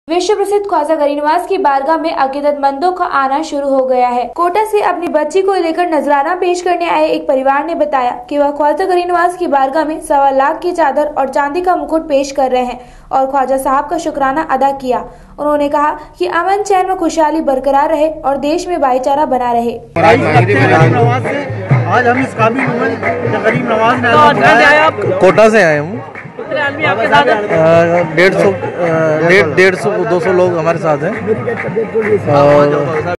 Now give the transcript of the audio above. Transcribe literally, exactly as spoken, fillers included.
विश्व प्रसिद्ध ख्वाजा गरीनवाज की बारगाह में अकीदतमंदों का आना शुरू हो गया है। कोटा से अपनी बच्ची को लेकर नजराना पेश करने आए एक परिवार ने बताया कि वह ख्वाजा गरीनवाज की बारगाह में सवा लाख की चादर और चांदी का मुकुट पेश कर रहे हैं और ख्वाजा साहब का शुक्राना अदा किया। उन्होंने कहा कि अमन चैन व खुशहाली बरकरार रहे और देश में भाईचारा बना रहे। आज हम इस काबिल हुए गरीब नवाज ने कोटा से आए हूँ। डेढ़ सौ डेढ़ डेढ़ सौ दो सौ लोग हमारे साथ हैं।